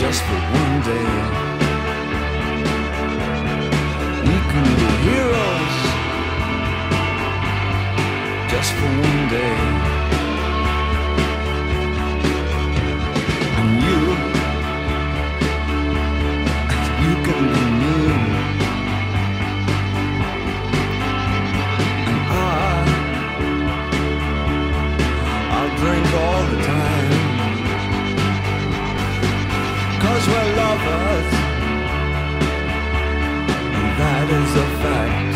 just for one day. We can be heroes just for one day. And you can be me. And I'll drink all the time. 'Cause we're lovers, and that is a fact.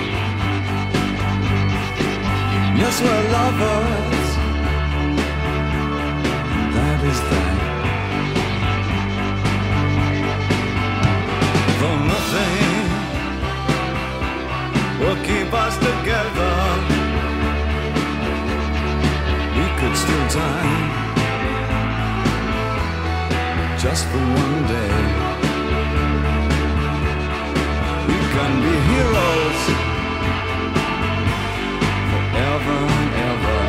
Yes, we're lovers, and that is that. Though nothing will keep us together, we could still die just for one day. We can be heroes forever and ever.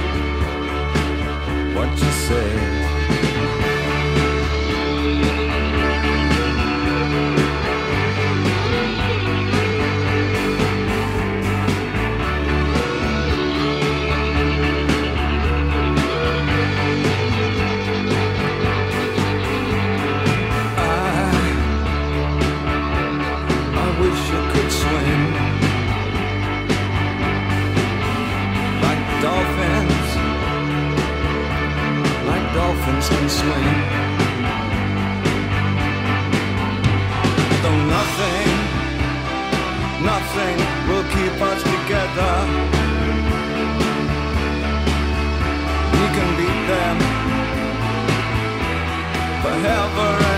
What you say? Dolphins can swim. Though nothing will keep us together, we can beat them forever